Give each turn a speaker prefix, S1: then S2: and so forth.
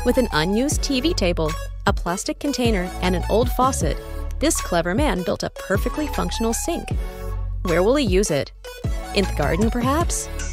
S1: With an unused TV table, a plastic container, and an old faucet, this clever man built a perfectly functional sink. Where will he use it? In the garden, perhaps?